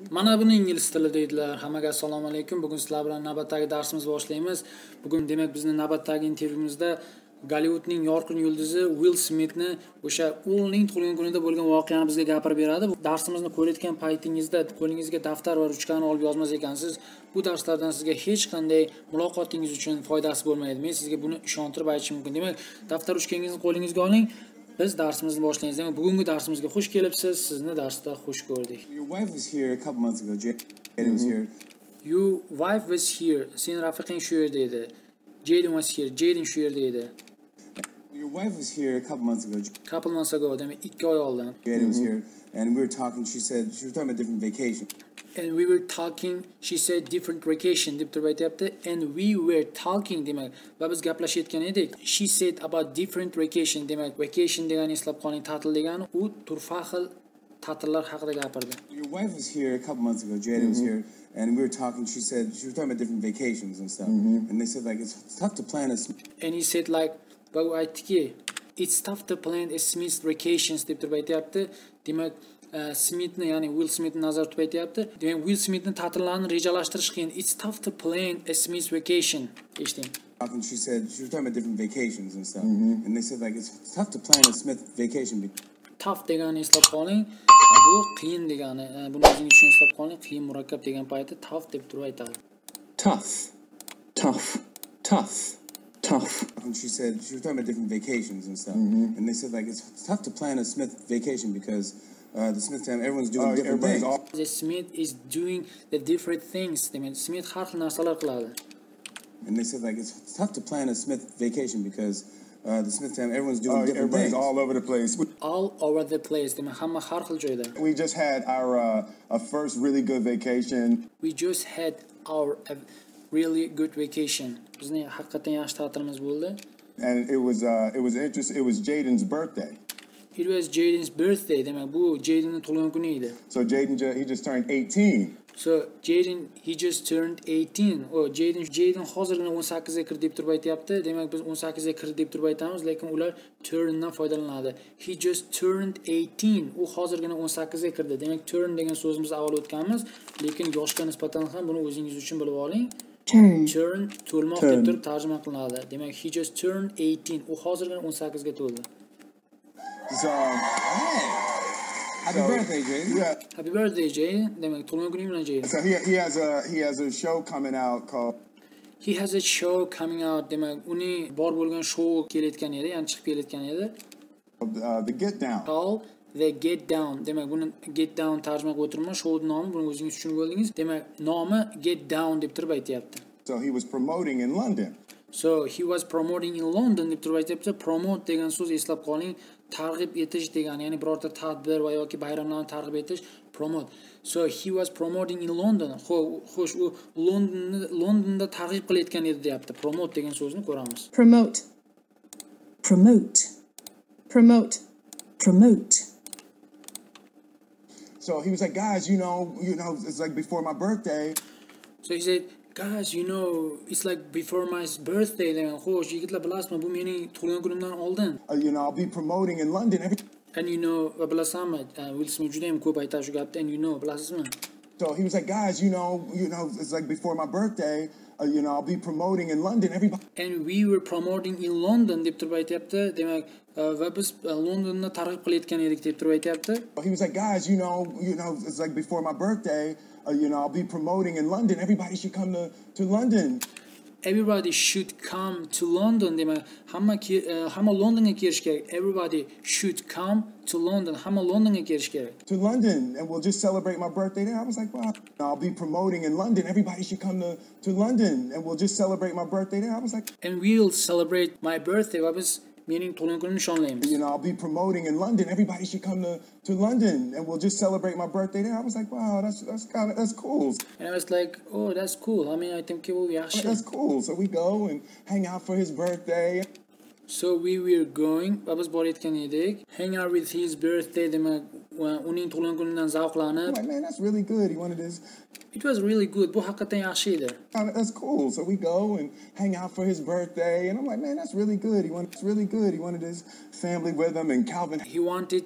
Mana buni ingliz tilida deydilar. Hammaga assalomu alaykum. Bugun sizlar bilan navbatdagi darsimizni boshlaymiz. Bugun demak bizning navbatdagi intervyumizda Gollywoodning yorqin yulduzi Will Smithni o'sha o'g'lining tug'ilgan kunida bo'lgan voqeani bizga gapirib beradi. Bu darsimizni ko'rayotgan paytingizda qo'lingizga daftar va ruchkani olib yozmas ekansiz, bu darslardan sizga hech qanday muloqotingiz uchun foydasi bo'lmaydi. Men sizga buni ishontirib aytishim mumkin. Demak, daftar ruchkangizni qo'lingizga oling. Biz darsimizni boshlaymiz. Demak, bugungi darsimizga xush kelibsiz. Sizni darsda xush ko'rdik. Your wife was here a couple months ago. Jaden was here. Your wife was here. Senin rafiqing shu yerda edi. Jaden was here. Jaden shu yerda edi. Your wife was here a couple months ago. Couple months ago, demak 2 oy oldin. Jaden was here, and we were talking. She was talking about different vacation. And we were talking, she said different vacation deb turib aytayapti. And we were talking demak va biz gaplashayotgan edik. She said about different vacation demak vacation degani eslab qoling, ta'til degani, u turfa xil ta'tillar haqida gapirdi. Your wife was here a couple months ago. Jaden was here, and we were talking. She was talking about different vacations and stuff. And they said like it's tough to plan a. And he said like va u aytdiki it's tough to plan a Smith vacations deb turib aytayapti. Demak Smithni, ya'ni Will Smithni nazarda tutib aytayapti. Demak, Will Smithni ta'tillarini rejalashtirish qiyin. It's tough to plan a Smith vacation. Eshiting. She was talking about different vacations and stuff. And they said like it's tough to plan a Smith vacation. Tough degani eslab qoling. Bu qiyin degani. Buni o'zingiz uchun eslab qoling. Qiyin murakkab degan payti tough deb turib aytadi. Tough. She was talking about different vacations and stuff. And they said like it's tough to plan a Smith vacation because the Smith family, everyone's doing different things. The Smith is doing the different things. Demak, Smith har xil narsalar qiladi. And they said like it's tough to plan a Smith vacation because the Smith family, everyone's doing different things. All over the place. All over the place. Demak, hamma har xil joyda. We just had our first really good vacation. We just had our really good vacation. Bizning haqiqatan yaxshi ta'tilimiz bo'ldi. And it was interesting. It was Jaden's birthday. It was Jaden's birthday. Demak, bu Jadenning tug'ilgan kuni edi. So Jaden he just turned 18. So Jaden he just turned 18. Oh, Jaden hozirgina 18 ga kirdi deb turib aytayapti. Demak, biz 18 ga kirdi deb turib aytamiz, lekin ular turndan foydalanadi. He just turned 18. U hozirgina 18 ga kirdi. Demak, turn degan so'zimiz avval o'tganmiz, lekin yoshga nisbatan ham buni o'zingiz uchun bilib oling. Turn to'lmoq deb turib tarjima qilinadi. Demak, he just turned 18. U hozirgina 18 ga to'ldi. So, happy birthday, Jaden. Yeah. Happy birthday, Jaden. Demak, tug'ilgan kuning bilan Jaden. So he has a show coming out called. He has a show coming out. Demak, uning bor bo'lgan show kelayotgan edi, ya'ni chiqib kelayotgan edi. The Get Down. Called The Get Down. Demak, buni Get Down tarjima qilib o'tirman. Show nomi, buni o'zingiz tushunib bo'ldingiz. Demak, nomi Get Down deb turib aytayapti. So he was promoting in London. So he was promoting in London deb turib aytayapti. Promote degan so'z eslab qoling, targ'ib etish degani, ya'ni birorta tadbir va yoki bayramlarni targ'ib etish, promote. So he was promoting in London. Xo'sh, u Londonda targ'ib qilayotgan edi deyapti. Promote degan so'zni ko'ramiz. Promote. So he was like, guys, you know, it's like before my birthday. So he said, guys, it's like before my birthday. Xo'sh, yigitlar bilasizmi, bu mening tug'ilgan kunimdan oldin. I'll be promoting in London every. And va bilasizmi, Will Smith juda ham ko'p aytadi shu gapni. And bilasizmi? So he was like, guys, it's like before my birthday. I'll be promoting in London everybody. And we were promoting in London deb turib aytayapti. Demak, va biz Londonni targ'ib qilayotgan edik deb turib aytayapti. He was like, guys, it's like before my birthday. I'll be promoting in London. Everybody should come to London. Everybody should come to London. Demak, hamma Londonga kelish kerak. Everybody should come to London. Hamma Londonga kelish kerak. To London, and we'll just celebrate my birthday there. I was like, wow. I'll be promoting in London. Everybody should come to London, and we'll just celebrate my birthday there. I was like, and we'll celebrate my birthday. Va biz mening tug'ilgan kunimni nishonlaymiz. I'll be promoting in London. Everybody should come to London, and we'll just celebrate my birthday there. I was like, wow, that's cool. And I was like, oh, that's cool. I mean, I think it will be yaxshi. That's cool. So we go and hang out for his birthday. So we were going, va biz borayotgan edik. Hang out with his birthday. Demak, uning tug'ilgan kunidan zavqlanib. I'm like, man, that's really good. He wanted this. It was really good. Bu haqiqatan yaxshi edi. That's cool. So we go and hang out for his birthday, and I'm like, man, that's really good. He wanted his family with him, and Calvin. He wanted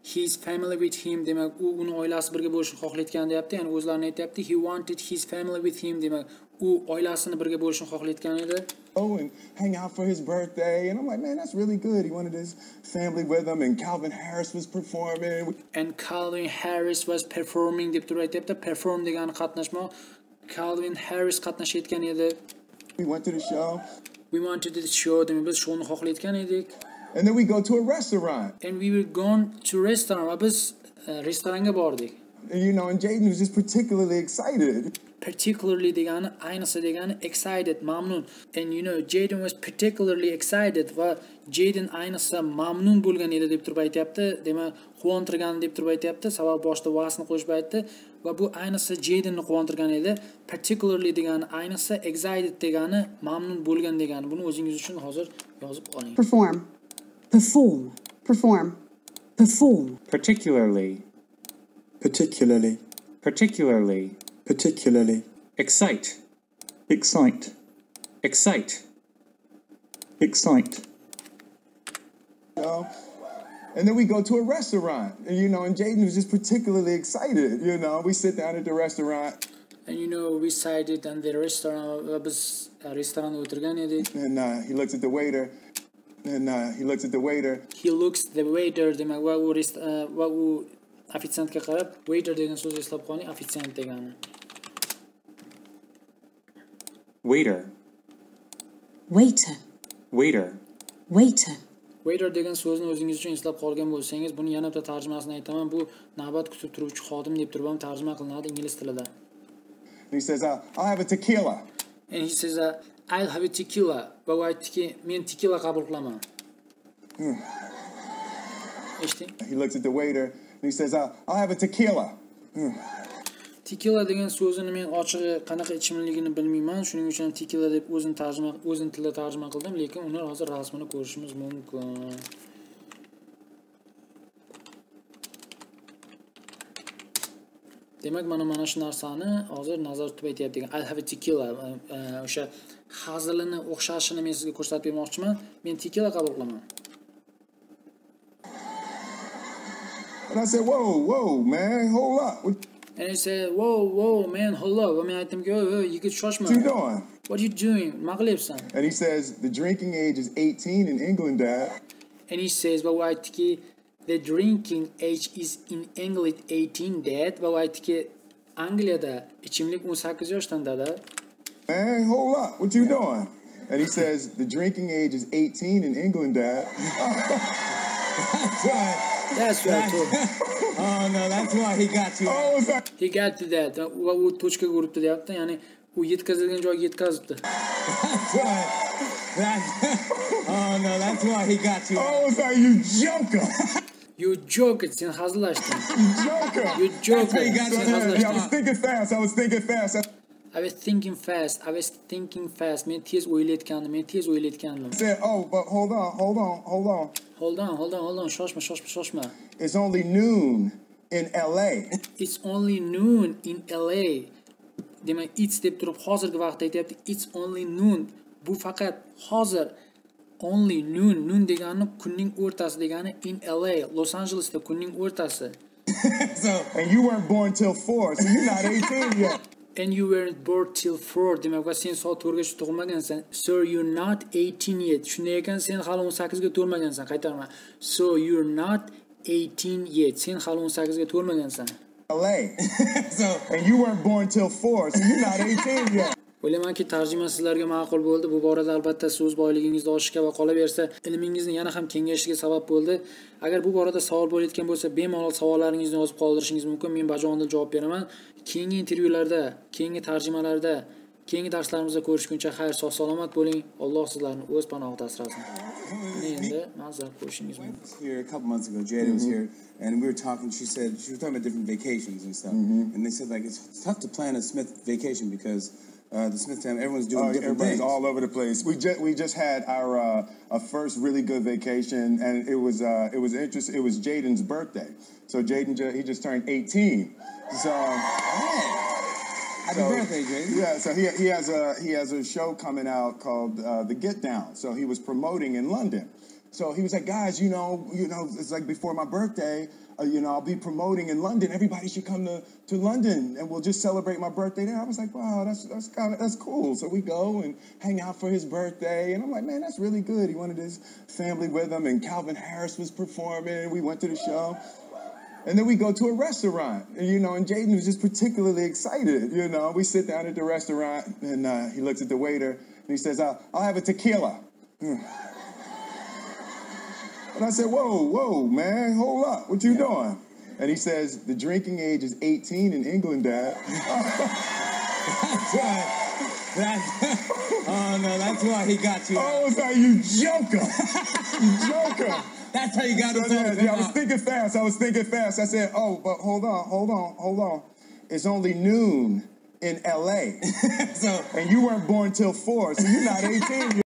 his family with him demak u uni oilasi birga bo'lishini xohlayotgan deyapti, ya'ni o'zlarini aytayapti. He wanted his family with him demak u oilasini birga bo'lishini xohlayotgan edi. Oh, and hang out for his birthday. And I'm like, man, that's really good. He wanted his family with him, and Calvin Harris was performing. And Calvin Harris was performing deb turib aytayapti. Perform degani qatnashmoq. Calvin Harris qatnashayotgan edi. We went to the show. We wanted to show demak biz showni xohlayotgan edik. And then we go to a restaurant. And we were gone to restaurant. Va biz restoranga bordik. And, you know, and Jaden was just particularly excited. Particularly degani ayniqsa degani excited, mamnun. And you know, Jaden was particularly excited va Jaden ayniqsa mamnun bo'lgan edi deb turib aytayapti. Demak, quvontirgan deb turib aytayapti. Sabab boshida wasni qo'shib aytdi va bu ayniqsa Jadenni quvontirgan edi. Particularly degani ayniqsa, excited degani mamnun bo'lgan degani. Buni o'zingiz uchun hozir yozib oling. Perform. Perform. Perform. Perform. Particularly. Particularly. Particularly. Particularly. Excite. Excite. Excite. Excite. You know? And then we go to a restaurant. And, you know, and Jaden was just particularly excited. You know, we sit down at the restaurant. And you know, we sat in the restaurant. Biz restoranda o'tirgan edik. And he looks at the waiter. And he looks at the waiter. He looks the waiter demak va u ofitsiantga qarab, waiter degan so'zni eslab qoling, ofitsiant degani. Waiter. Waiter. Waiter. Waiter. Waiter degan so'zni o'zingiz uchun eslab qolgan bo'lsangiz, buni yana bitta tarjimasini aytaman. Bu navbat kutib turuvchi xodim deb turib ham tarjima qilinadi ingliz tilida. And he says, I'll have a tequila. And he says, I'll have a tequila. Va u aytdiki, men tequila qabul qilaman. Eshiting? He looks at the waiter and he says, I'll have a tequila. Tequila degan so'zini men ochig'i qanaqa ichimligini bilmayman. Shuning uchun tequila deb o'zim tilida tarjima qildim, lekin uni hozir rasmini ko'rishimiz mumkin. Demak, mana shu narsani hozir nazarda tutib aytayapti. I'll have a tequila. O'sha hazilini o'xshashini men sizga ko'rsatib bermoqchiman. Men tequila qabul qilaman. And I said, whoa, man, hold up. And he said, whoa, man, hold up. Men aytdimki, yigit shoshma. What you doing? What are you doing? Nima qilyapsan? And he says, the drinking age is 18 in England, Dad. And he says, va u aytdiki, the drinking age is in England 18, Dad. Va u aytdiki, Angliyada ichimlik 18 yoshdan, dada. Man, hold up. What you doing? And he says, the drinking age is 18 in England, Dad. That's right. Oh no, that's why he got you. Oh, is that? He got to that. Va u tochkaga uribdi deyapti, ya'ni u yetkazilgan joyga yetkazibdi. Oh no, that's why he got you. Oh, is that you joker? You joker, sen hazillashding. Joker. You joker. Yeah, I was thinking fast. I was thinking fast. Men tez o'ylayotgandim. I said, oh, but hold on. Hold on. Shoshma. It's only noon in LA. It's only noon in LA. Demak, it's deb turib hozirgi vaqtda aytayapti. It's only noon. Bu faqat hozir. Only noon. Noon degani kunning o'rtasi degani in LA. Los Angelesda kunning o'rtasi. And you weren't born till 4, so you're not 18 yet. And you weren't born till 4. Demak, va sen soat 4gacha tug'ilmagansan. So you're not 18 yet. Shunday ekan, sen hali 18 ga to'lmagansan. Qaytarma. So you're not 18 yet. Sen hali 18 ga to'lmagansan. LA. And you weren't born till 4, so you're not 18 yet. O'ylaymanki tarjima sizlarga ma'qul bo'ldi. Bu borada albatta so'z boyligingizni oshishga va qolaversa ilmingizni yana ham kengayishiga sabab bo'ldi. Agar bu borada savol bo'layotgan bo'lsa, bemalol savollaringizni yozib qoldirishingiz mumkin. Men bajonidil javob beraman. Keyingi intervyularda, keyingi tarjimalarda, keyingi darslarimizda ko'rishguncha xayr, sog' salomat bo'ling. Alloh sizlarni o'z panohida asrasin. Endi mazza qo'shingiz mumkin. Here a couple months ago, Jada was here, and we were talking. She was talking about different vacations and stuff, and they said like it's tough to plan a Smith vacation because the Smith family, everyone's doing different everybody's things. all over the place. We just had our first really good vacation, and it was interesting. It was Jaden's birthday, so Jaden he just turned 18. So Happy birthday, Jaden. Yeah, so he has a show coming out called The Get Down. So he was promoting in London. So he was like, guys, you know, it's like before my birthday, I'll be promoting in London. Everybody should come to London, and we'll just celebrate my birthday there. I was like, wow, that's cool. So we go and hang out for his birthday, and I'm like, man, that's really good. He wanted his family with him, and Calvin Harris was performing. We went to the show. And then we go to a restaurant, and Jaden was just particularly excited. We sit down at the restaurant, and he looks at the waiter, and he says, I'll have a tequila. And I said, whoa, man, hold up. What you doing? And he says, the drinking age is 18 in England, Dad. That's right. Oh, no, that's why he got you. I was like, you joker. You joker. That's how you got So, it. yeah, I was thinking fast. I said, oh, but hold on. It's only noon in L.A. And you weren't born till 4, so you're not 18 yet.